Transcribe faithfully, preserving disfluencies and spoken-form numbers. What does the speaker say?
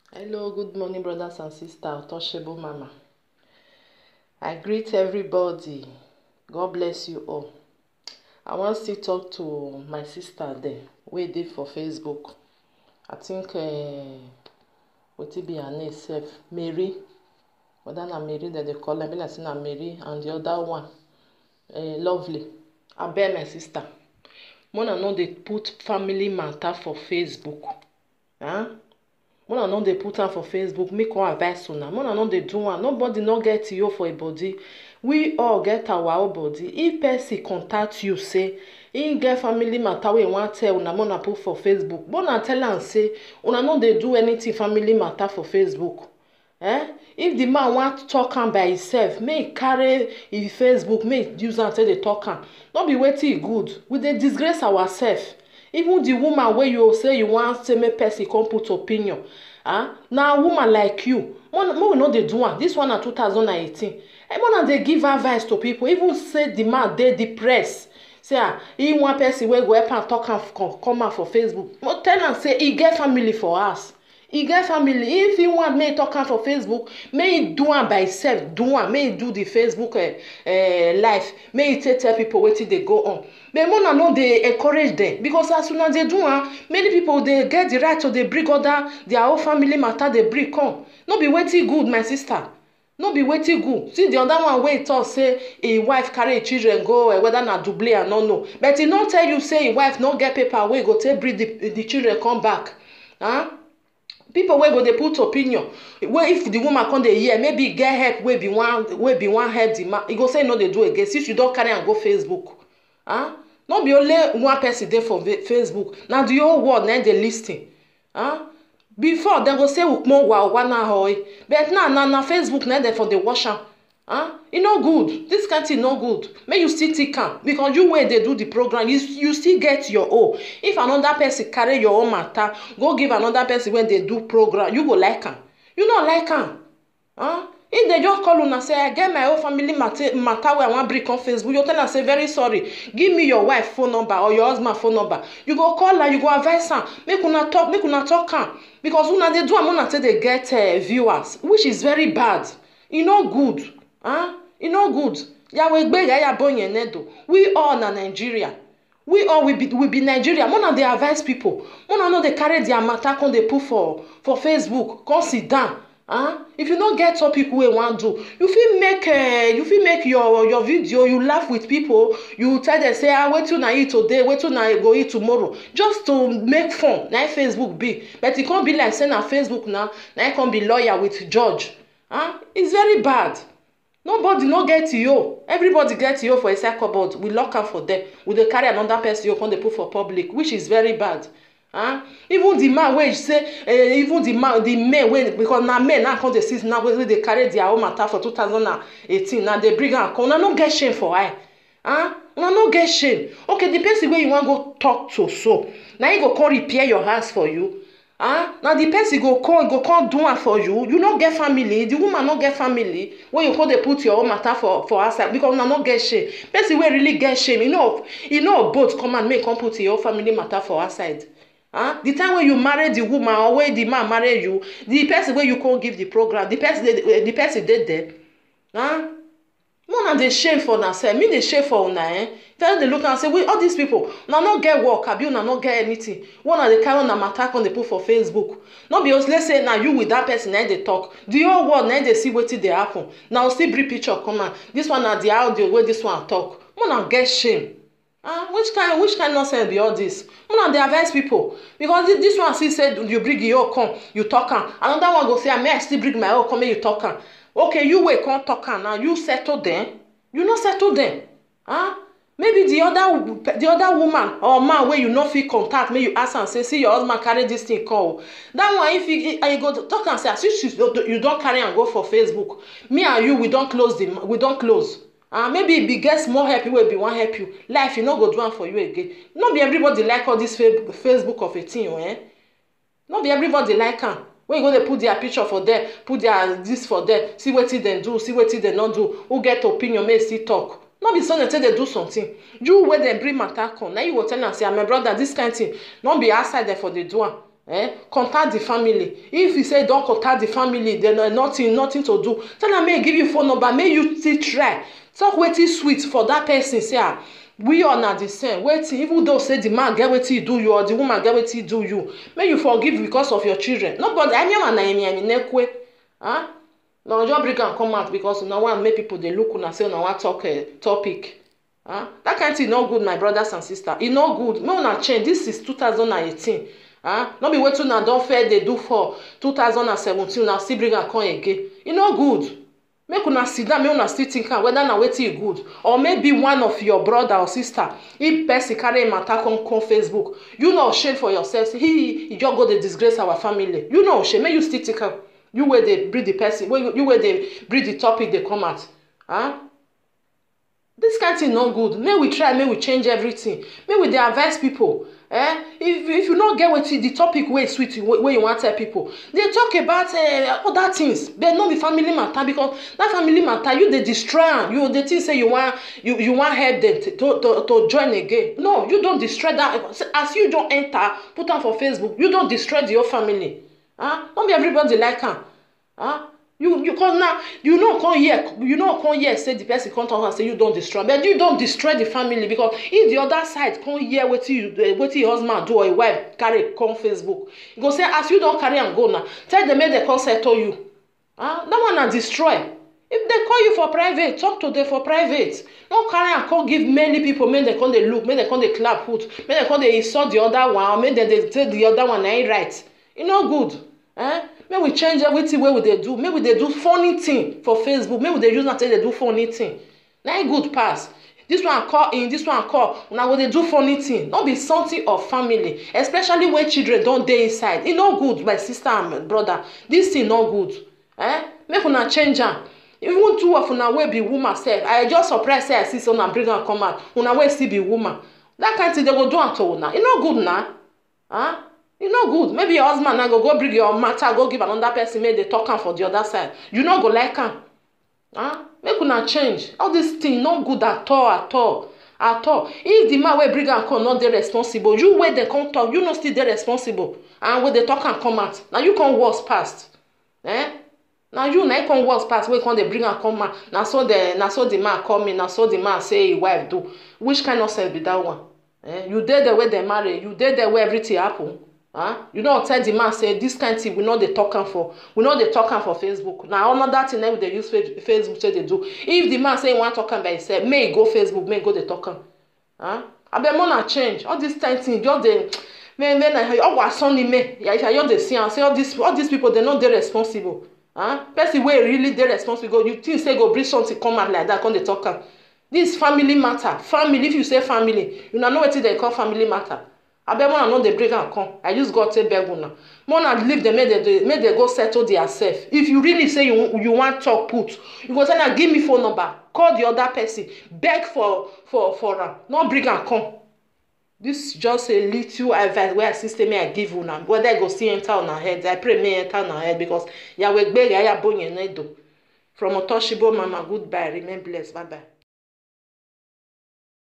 Hello, good morning, brothers and sisters. Untouchable Mama. I greet everybody. God bless you all. I want to talk to my sister there, wey dey for Facebook. I think uh, wetin be her name sef, Mary. Whether na Mary that they call her, be like say na Mary, and the other one, uh, Lovely. Abeg, my sister, una no dey put family matter for Facebook. Huh? Una no dey put am for Facebook, make one advice una. Una no dey do am. Nobody no get you for a body. We all get our own body. If person contact you say he get family matter wey he wan tell una, una put for Facebook, una tell am say una no dey do anything family matter for Facebook. Eh? If the man want talk am by himself, make he carry his Facebook, make he use am take dey talk am. No be wetin e good. We dey disgrace ourselves. Even the woman wey you say you wan say make person come put opinion, ah, na woman like you, make we no dey do am. This one na two thousand eighteen. Una dey give advice to people. Even say the man dey depressed, say ah, he wan person wey go help am talk am come out for Facebook. But tell am say he get family for house. He get family. If he want make he talk am for Facebook, make he do am by himself. Do am. Make he do the Facebook uh, uh, live. Make he take tell people wetin dey go on. But una no dey encourage them, because as una dey do am, many people dey get the right to dey bring other their own family matter dey bring come. No be wetin good, my sister. No be wetin good. See the other one wey talk say him wife carry him children go, uh, whether na Dublin, I no know. But he no tell you say him wife no get paper wey go take bring the, the children come back. Huh? People wey go dey put opinion, wey if the woman come dey hear, maybe get help wey be one wey be one help the man, e go say no dey do again since you don carry am go Facebook. Huh? No be only one person dey for Facebook, na the whole world na dey lis ten. Huh? Before dem go say ukmo wa wana hoy, but now na na Facebook na dem for dey watch am. Huh? E no good. This kind thing no good. Make you still think am, because you wey dey do the program, you you still get your own. If another person carry your own matter go give another person wey dey do program, you go like am? You no like am? Huh? If they just call una say I get my own family matter matter wey I wan bring on Facebook, you tell am say very sorry, give me your wife phone number or your husband phone number. You go call am, you go advise am, make una talk, make una talk am, because una dey do am, una take dey get uh, viewers, which is very bad. E no good. Huh? E no good. Yawegbe yaya bonye nedo. We all na Nigeria. We all we be we be Nigeria. Una dey advise people. Una no dey carry their matter come dey put for for Facebook. Come sit down. Huh? If you no get topic wey wan do, you fit make uh, you fit make your your video. You laugh with people. You tell them say ah, wetin una eat today, wetin una go eat tomorrow, just to make fun. Na Facebook be. But e come be like say na Facebook now. Na e come be lawyer with judge. Huh? It's very bad. Nobody no get you. Everybody get you for inside cupboard. We lock am for there. We dey carry another person you come dey put for public, which is very bad. Huh? Even the man wey say, uh, even the man, the men wey, because na men now come dey see now wey dey carry their own matter for two thousand eighteen. Now they bring am come. Una no get shame for eye. Huh? Una no get shame. Okay, the person wey you wan go talk to so, na he go come repair your house for you. Ah, now the person go come go come do am for you. You no get family. The woman no get family. When you come dey put your own matter for for outside, because una no get shame. Person wey really get shame, you know, you know both come and make come put your own family matter for outside. Ah, the time when you marry the woman or when the man marry you, the person wey you come give the program, the person the, the person dey there. Ah, una dey shame for una sef. Me dey shame for una, eh? Tell dey look and say, we all these people, una no get work, abi una no get anything. Una dey carry una matter come dey put for Facebook. No be let's say na you with that person na dey talk. The whole world na dey see wetin dey happen. Now still bring picture come out. This one na the audio wey this one talk. Una get shame. Ah, which kind which kind nonsense be all this? Una dey advise people, because this, this one see say you bring your own come, you talk am. Another one go say, may I still bring my own come, make you talk am. Okay, you wey come talk am now, you settle them. You no settle them. Ah. Maybe the other the other woman or man wey you no fit contact, make you ask am say, see your husband carry this thing come. That one, if you and you go talk and say, as if you don carry am go for Facebook, me and you we don close the we don close. Ah, uh, maybe e be get small help wey be wan help you. Life e no go do am for you again. No be everybody like all this Facebook of a thing, eh? No be everybody like am. When you go dey put their picture for there, put their this for there, see wetin dem do, see wetin dem no do, who get opinion, make still talk. No be so dem take dey do something. You wey dem bring matter come, na you go tell am say, my brother, this kind thing no be outside dem for dey do am. Eh? Contact the family. If you say don't contact the family, then nothing, nothing to do. Tell them, may give you phone number, may you still try. Talk wetin sweet for that person. Say, ah, we are not the same. Wait, even though say the man get wetin do you or the woman get wetin do you, may you forgive because of your children. Nobody, anyone na emi emi nekwe. Huh? No, just bring and come out because no one make people they look and say no one talk a topic. Huh? That kind of thing no good, my brothers and sisters. It no good. No una change. This is two thousand eighteen. Huh? No be wetin una don fair they do for two thousand seventeen. Now still bring and come again. It no good. Make una sit down, make una still think whether na wetin e good, or maybe one of your brother or sister, if person carry him attack on on Facebook, you no shame for yourself. He, he just go dey disgrace our family. You no shame. Make you still think am. You where they breed the person, you, you where they breed the topic they come at. Huh? This kind of thing no good. May we try, may we change everything. May we dey advise people. Eh? If, if you not get with the topic where sweet where you want to tell people, they talk about uh, other things. But not the family matter, because that family matter you they destroy. You the thing say you want you, you want help them to, to, to join again. No, you don't destroy that. As you don't enter, put on for Facebook, you don't destroy your family. Huh? Don't be everybody like her. Huh? You you come now, you know come here, you know come here say the person come talk and say you don't destroy, but you don't destroy the family, because if the other side come here what you what your husband do or your wife carry come Facebook, you go say as you don't carry and go now, tell them make they come settle you. Huh? That one na destroy. If they call you for private, talk to them for private. Don't carry and come give many people, make they come they look, make they come they clap foot, make they come they insult the other one, or make they, they say the other one ain't right. It no good. Eh? Maybe we change everything where we they do. Maybe they do funny thing for Facebook. Maybe they use not say they do funny thing. Now good pass. This one call in, this one call. Now when they do funny thing, not be something of family, especially when children don't dey inside. It no good, my sister and my brother. This thing no good. Eh? Make una change am. Even two of una wey be woman sef. I just surprised say I see someone bring am come out. Una wey still be woman. That kind of thing they go do am to una. It no good now. Huh? It's not good. Maybe your husband now go go bring your matter, go give another person, make they talk am for the other side. You not go like am. Huh? Make una change. All this thing not good at all, at all, at all. If the man wey bring am come not dey responsible, you where they come talk, you not still dey responsible. And when they talk and come out, now you come worse past. Eh? Now you now come worse past. Where come they bring am come out? Now so the now so the man come in. Now so the man say his wife do. Which kind of self be that one? Eh? You dey the way they marry. You dey the way everything happen. Huh? You know, tell the man say this kind of thing we know they talk for. We know they talk for Facebook. Now another thing that they use Facebook say they do. If the man say he want to talk by himself, may go Facebook, may go they talk. Huh? I bet more change. All this kind of thing, just the man, man, I oh what son me. Yeah, if I hear the see and say all these all these people they know they're responsible. Huh? Person way really they're responsible. You think say go bring something come out like that, come they talk. This family matter. Family. If you say family, you know what they call family matter. I bet when I know they break and come. I just got to beg una. More not leave them, make they, make they go settle themselves. If you really say you you want talk put, you go say now give me phone number. Call the other person. Beg for for for them. Not bring and come. This just a little advice where system I give una. Whether I go see enter on our head, I pray me enter on our head because ya we beg ya ya bonye nedo. From Otoshibo Mama, goodbye. Remain blessed. Bye bye.